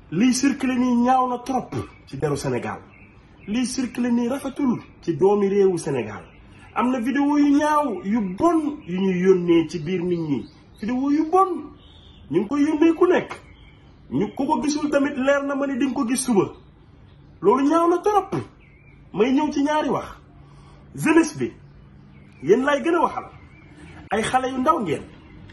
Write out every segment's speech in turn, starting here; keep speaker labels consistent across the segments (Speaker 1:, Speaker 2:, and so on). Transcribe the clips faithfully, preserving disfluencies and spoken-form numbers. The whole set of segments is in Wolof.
Speaker 1: lii circulé nii ñaaw na trop ci deru Sénégal lii circulé nii rafetul ci doomi réewu Sénégal am na vidéo yu ñaaw yu bon yu ñuy yónnee ci biir nit ñi vidéo yu bon ñu ngi koy yónnee ku nekk ñu ku ko gisul tamit leer na ma ni di nga ko gis suba loolu ñaaw na trop. may ñëw ci ñaari wax jeunesse bi yéen lay gën a waxal ay xale yu ndaw ngeen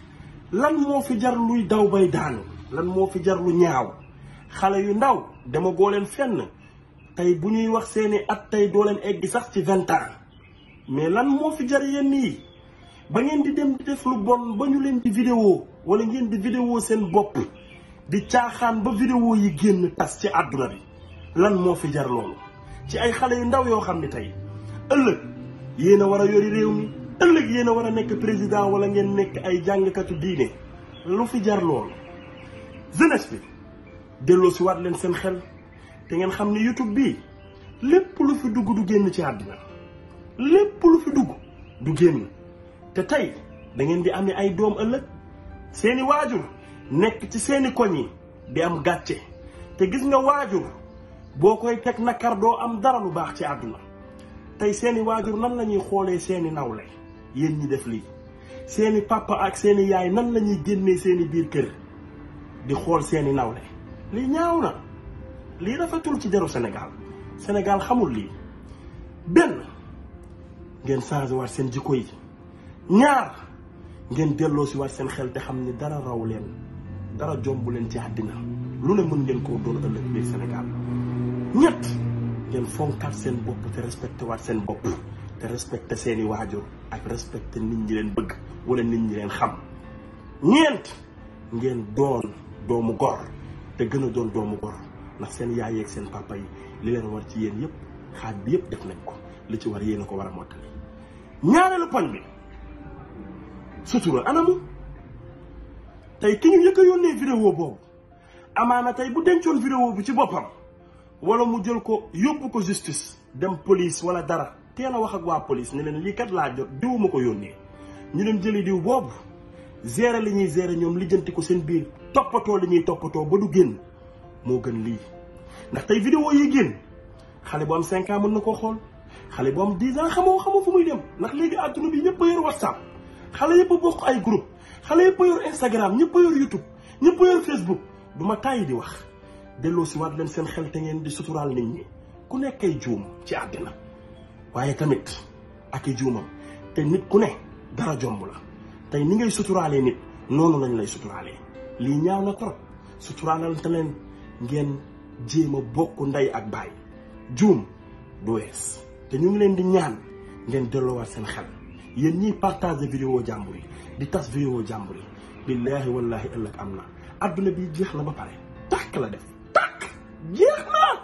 Speaker 1: lan moo fi jar luy daw bay daanu lan moo fi jar lu ñaaw xale yu ndaw dama goo leen fenn tey bu ñuy wax seeni at tey doo leen egg sax ci vingt ans mais lan moo fi jar yenn yi ba ngeen di dem di def lu bon ba ñu leen di vidéo wala ngeen di vidéo seen bopp di caaxaan ba vidéo yi génn tas ci àdduna bi lan moo fi jar loolu ci ay xale yu ndaw yoo xam ne tey ëllëg yéen a war a yori réew mi ëllëg yéen a war a nekk président wala ngeen nekk ay jàngkatu diine lu fi jar loolu jeunesse bi delloo si waat leen seen xel te ngeen xam ne YouTube bii lépp lu fi dugg du génn ci àddina lépp lu fi dugg du génn te tey da ngeen di amee ay doom ëllëg seeni waajur nekk ci seeni koñ yi di am gàcce te gis nga waajur boo koy teg nakar doo am dara lu baax ci àdduna tey seeni waajur nan la ñuy xoolee seeni nawle yéen ñi def lii seeni papa ak seeni yaay nan la ñuy génnee seeni biir kër di xool seeni nawle lii ñaaw na lii rafetul ci deru Sénégal Sénégal xamul lii benn ngeen changé waat seen jikko yi ñaar ngeen delloo si waat seen xel te xam ni dara raw leen dara jombu leen ci àddina lu ne mën ngeen koo doon ëllëg biir Sénégal ñett ngeen fonkaat seen bopp te respecté waat seen bopp te respecté seeni waajur ak respecté nit ñi leen bëgg wala nit ñi leen xam ñeent ngeen doon doomu gor te gën a doon doomu gor ndax seen yaay yeeg seen papa yi li leen war ci yéen yëpp xaaj bi yëpp def nañ ko li ci war yéen a ko war a mottali ñaareelu poñ bi sutura anamu tey ki ñu yëkk a yónnee vidéo boobu amaana tey bu dencoon vidéo bi ci boppam wala mu jël ko yóbbu ko justice dem police wala dara teel a wax ak waa police ne leen lii kat laa jot diw ma ko yónnee ñu leen jëli diw boobu gérer li ñuy gérer ñoom lijjanti ko seen biir toppatoo li ñuy toppatoo ba du génn moo gën lii ndax tey vidéo yi génn xale bu am cinq ans mën na koo xool xale bu am dix ans xamoo xamoo fu muy dem ndax léegi àdduna bi ñëpp a yor WhatsApp xale yëpp a bokk ay groupe xale yëpp a yor Instagram ñëpp a yor YouTube ñëpp a yor Facebook du ma tàyyi di wax delloo si waat leen seen xel te ngeen di suturaal nit ñi ku nekk ay juum ci àddina waaye tamit ak i juumam te nit ku ne dara jomb la tey ni ngay suturaalee nit noonu lañ lay suturaalee lii ñaaw na trop suturaalal te leen ngeen jéem a bokk ndey ak baay juum du wees te ñu ngi leen di ñaan ngeen delloowaat seen xel yéen ñiy partager vidéo jàmbur yi di tas vidéo jàmbur yi billaahi wallaahi ëllëg am na adduna bi jeex na ba pare tàkk la def tàkk jeex na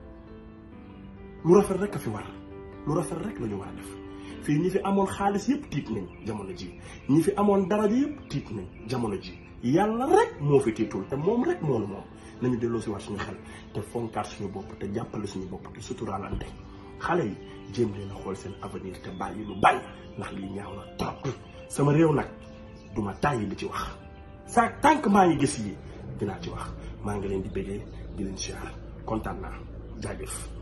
Speaker 1: lu rafet rek a fi war lu rafet rek la ñu war a def fii ñi fi amoon xaalis yëpp tiit nañ jamono ji ñi fi amoon daraja yëpp tiit nañ jamono ji yàlla rek moo fi tiitul te moom rek moonu moom nañu delloo si waat suñu xel te fonkaat suñu bopp te jàppale suñu bopp te suturaalante xale yi jéem leen a xool seen avenir te bàyyi lu bari ndax lii ñaaw na trop sama réew nag duma tàyyi li ci wax saa tànk maa ngi gis yi dinaa ci wax maa ngi leen di bëggee di leen siyaar kontaan naa jaajëf